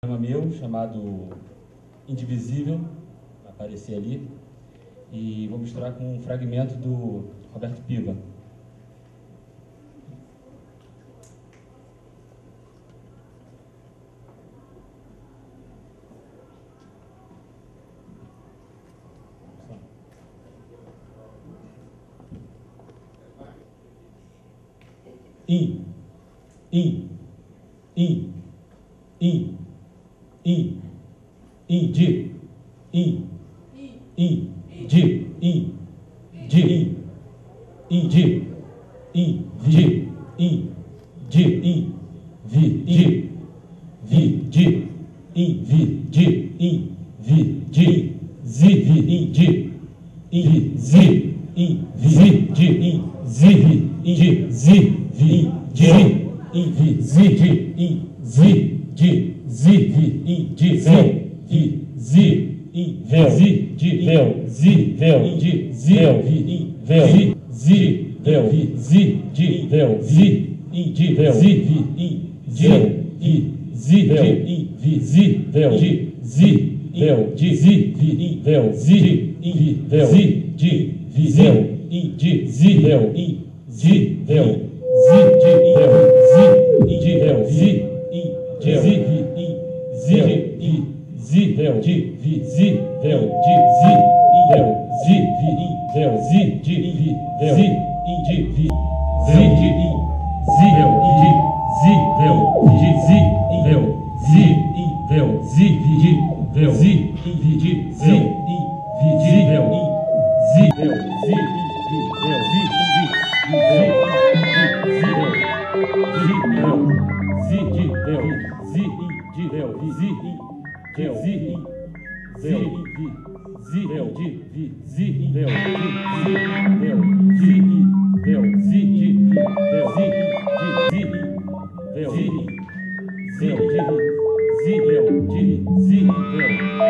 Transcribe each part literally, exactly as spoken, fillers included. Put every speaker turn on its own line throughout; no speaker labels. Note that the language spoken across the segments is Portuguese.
meu chamado Indivisível, vai aparecer ali, e vou misturar com um fragmento do Roberto Piva. I, I, I, I, I, I, de, I, I, de, I, de, I, I, de, I, de, I, de, I, vi, de, vi, de, I, vi, de, I, vi, de, zi, vi, I, de, I, zi, I, vi, de, I, zi, vi, I, de, zi, vi, de, I, vi, zi, de, I, zi, de, zi, vi, I, de, zi, vi, zi, I, vel, zi, de, vel, zi, vel, I, de, zi, vi, I, vel, zi, zi, vel, vi, zi, de, vel, zi, I, de, vel, zi, vi, I, de, I, zi, vel, I, vi, zi, vel, de, zi, vel, de, zi, vi, I, vel, zi, I, vi, vel, zi, de, vi, vel, I, de, zi, vel, I, zi, vel, zi, de, vel, zi, I, de, vel, zi, I, de, zi, vi, I, zi, I, zi, vel, de, vi, zi, vel, de, zi, I, vel, zi, vi, I, vel, zi, de, vi, vel, zi, I, de, vi, zi, de, I, zi, vel, I, de, zi, vel, de, zi, I, vel, zi, I, vel, zi, vi, de, vel, zi, I, vi, de, zi, I, vi, de, vel, I, zi, vel, zi, I, vi, vel, zi, I, vi, vel, zi, vel, zi, vel, zi, de, vel, zi, I, de, vel, vi, zi, I, vel, zi, I, vel, I, vi, zi, vel, de, vi, zi, I, vel, zi, vel, zi, I, vel, zi, de, vi, vel, zi, I, de, zi, I, vel, zi, I, zi, de, zi, vel, de, zi, vel,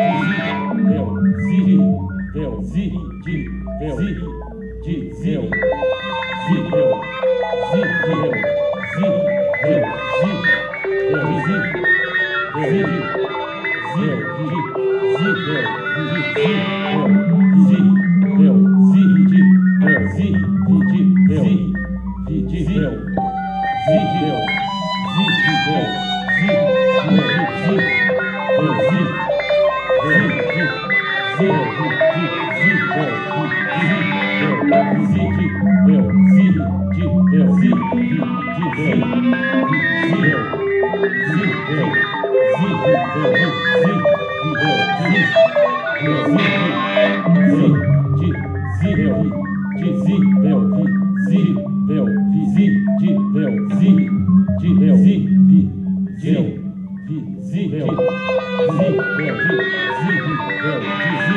de, zi, vel, zi, vel, zi, de, vel, zi, de, zi, vel, zi, vel, zi, de, vel, zi, vel, zi, vel, zi, vel, zi, vel, de, zi, vel, de, zi, vel, zi, vel, zi, de, vel, zi, vi, de, vel, vi, de, vel, zi, de, vel, zi, de, vel, zi, vel, de, zi, vel, zi, vel, de, zi, vel, de, zi, vel, zi, de, vel, zi, de, vel, zi, vi, de, vel, vi, zi, vel, zi, vel, zi, vel, de, zi, vi, vel, zi, vel, zi, zi, de, zi, vel, de, zi, vel, vi, zi, vel, vi, zi, de, vel, zi, de, vel, zi, vi, de, vi, zi, vel, zi, vel, de, zi, vi, vel, de, zi,